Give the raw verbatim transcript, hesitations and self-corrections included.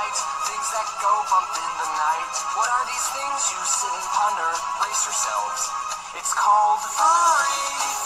light, things that go bump in the night. What are these things you sit and ponder? Brace yourselves. It's called furry.